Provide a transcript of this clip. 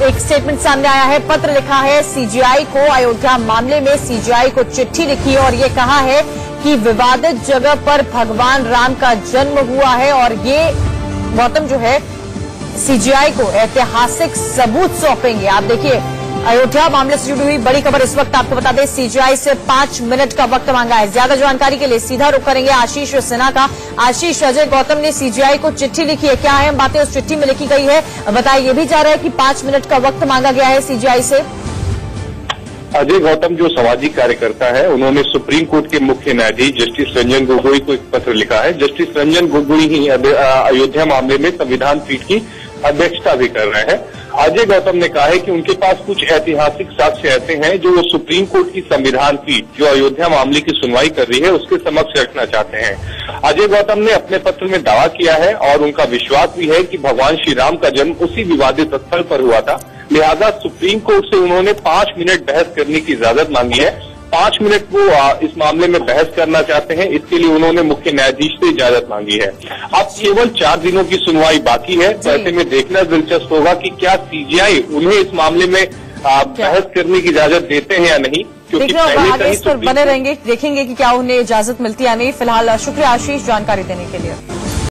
एक स्टेटमेंट सामने आया है, पत्र लिखा है सीजीआई को। अयोध्या मामले में सीजीआई को चिट्ठी लिखी और ये कहा है कि विवादित जगह पर भगवान राम का जन्म हुआ है और ये गौतम जो है सीजीआई को ऐतिहासिक सबूत सौंपेंगे। आप देखिए, अयोध्या मामले से जुड़ी हुई बड़ी खबर इस वक्त आपको बता दें, सीजीआई से 5 मिनट का वक्त मांगा है। ज्यादा जानकारी के लिए सीधा रुख करेंगे आशीष सिन्हा का। आशीष, अजय गौतम ने सीजीआई को चिट्ठी लिखी है, क्या अहम बातें उस चिट्ठी में लिखी गई है बताइए। ये भी जा रहा है कि 5 मिनट का वक्त मांगा गया है सीजीआई से। अजय गौतम जो सामाजिक कार्यकर्ता है, उन्होंने सुप्रीम कोर्ट के मुख्य न्यायाधीश जस्टिस रंजन गोगोई को एक पत्र लिखा है। जस्टिस रंजन गोगोई ही अयोध्या मामले में संविधान पीठ की अध्यक्षता भी कर रहे हैं। अजय गौतम ने कहा है कि उनके पास कुछ ऐतिहासिक साक्ष्य ऐसे हैं जो वो सुप्रीम कोर्ट की संविधान पीठ जो अयोध्या मामले की सुनवाई कर रही है उसके समक्ष रखना चाहते हैं। अजय गौतम ने अपने पत्र में दावा किया है और उनका विश्वास भी है कि भगवान श्री राम का जन्म उसी विवादित स्थल पर हुआ था। लिहाजा सुप्रीम कोर्ट से उन्होंने 5 मिनट बहस करने की इजाजत मांगी है। 5 मिनट वो इस मामले में बहस करना चाहते हैं, इसके लिए उन्होंने मुख्य न्यायाधीश से इजाजत मांगी है। अब केवल 4 दिनों की सुनवाई बाकी है, तो ऐसे में देखना दिलचस्प होगा कि क्या सीजीआई उन्हें इस मामले में बहस करने की इजाजत देते हैं या नहीं, क्योंकि आगे इस पर बने रहेंगे, देखेंगे कि क्या उन्हें इजाजत मिलती है या नहीं। फिलहाल शुक्रिया आशीष जानकारी देने के लिए।